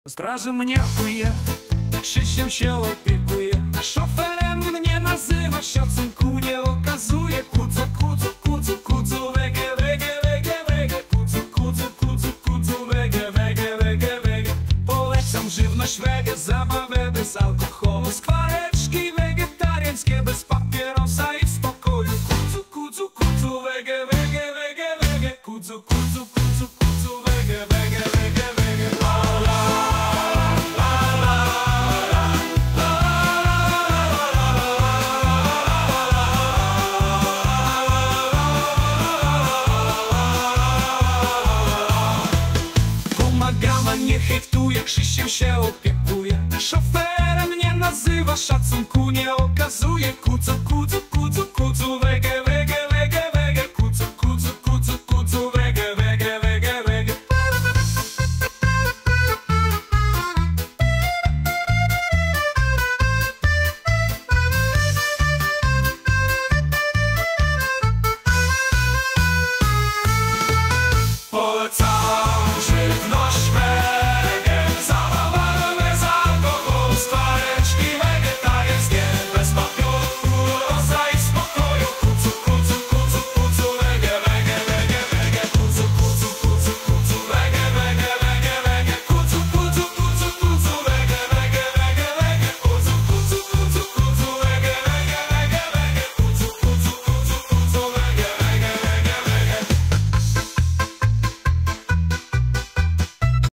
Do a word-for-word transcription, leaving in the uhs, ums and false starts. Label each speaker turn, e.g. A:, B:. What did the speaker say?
A: Straży mnie chuje, Krzysiem się opiekuje, szoferem mnie nazywa, szacunku nie okazuje. Kucu, kucu, kucu, kucu, wege, wege, wege, wege, kucu, kucu, kucu, kucu, wege, wege, wege, wege. Polecam żywność wege, zabawę bez alkoholu, skwareczki wegetariańskie bez papierosa i w spokoju. Kucu, kucu, kucu, wege, wege, wege, wege, kucu, kucu, kucu, kucu, wege, wege, wege, wege. Gama nie hejtuje, Krzysiem się opiekuje, szoferem mnie nazywa, szacunku nie okazuje. Kucu,